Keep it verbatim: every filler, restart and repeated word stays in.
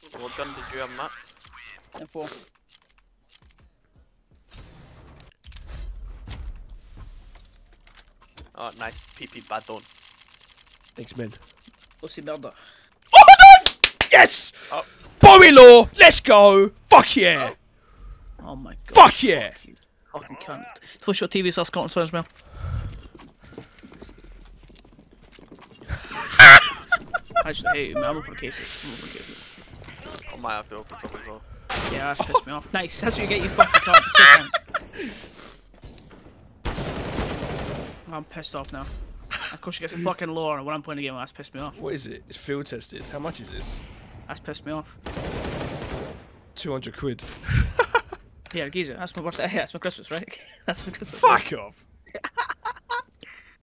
What gun did you have, Matt? M four. Oh, nice. P P badon. Thanks, man. Pussy murder. Oh my god! Yes! Oh. Bowie law! Let's go! Fuck yeah! Oh, oh my god. Fuck yeah! Fuck you. Fucking cunt. Twitch your T V so Scotland Swears Mail. I just hate you, man. I'm open cases. I'm open cases. I might have to open some as well. Yeah, that's pissed me off. Nice. That's what you get, you fucking cunt. Sit down. Oh, I'm pissed off now. Of course, she gets a fucking lore when I'm playing the game. That's pissed me off. What is it? It's field tested. How much is this? That's pissed me off. two hundred quid. Yeah, geezer. That's my birthday. Yeah, that's my Christmas, right? That's my Christmas. Fuck off!